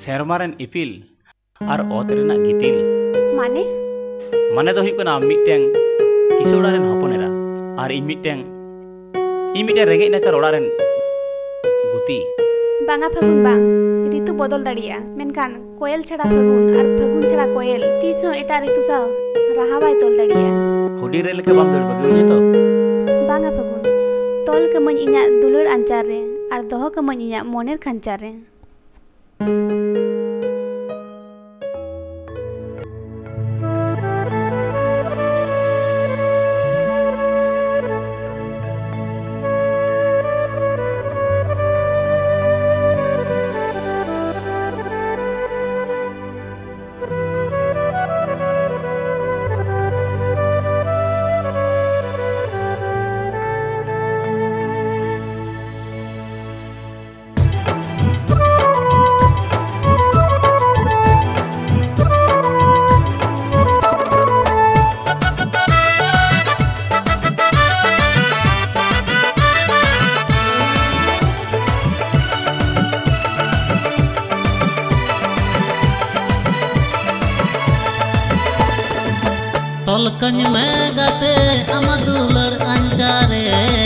सेरमारेन इपिल और ओत रेना गितिल माने माने दो हुई कना मिटें किसोड़ा रेन हपनेरा और इ मिटें रेगे नाचार ओड़ा रेन गुती बांगा फागुन बांग ऋतु बदल दाड़िया मेनखान कोयल छड़ा फागुन और फागुन छड़ा कोयल तीसो एटा ऋतु सा राहा बाय तोल दाड़िया हुडी रे लेके बाम दड़ बगे तो बांगा फागुन तोल के मन इया दुलर अंचार रे और दोह के मन इया मोनेर खंचार रे तोलकन में गाते आमा दुलर अंचारे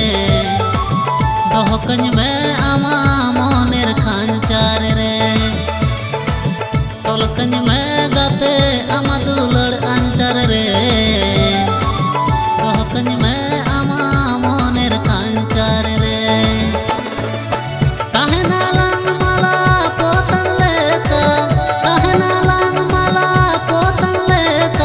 दोहकन में आमा मोनेर खांचारे रे तोलकन में गाते आमा दुलर अंचारे रे दोहकन में आमा मोनेर खांचारे रे कहना लांग माला पोतन लेका कहना लांग माला पोतन लेका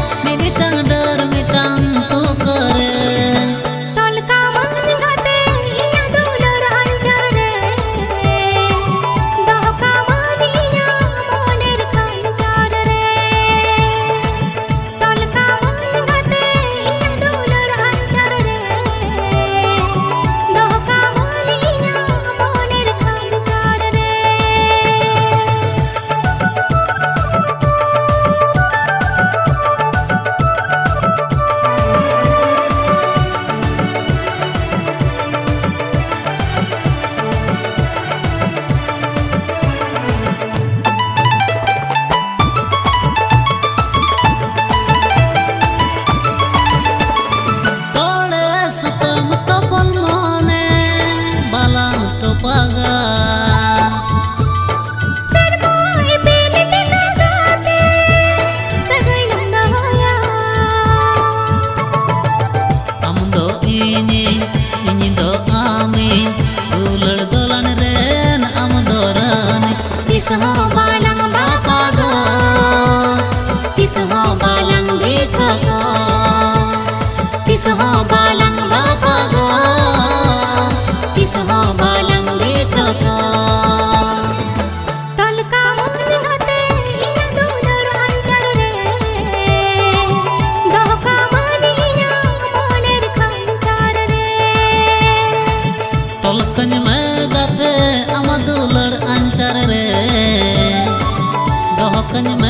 तोलकन में गाते आमा दुलर अंचार रे दोहकन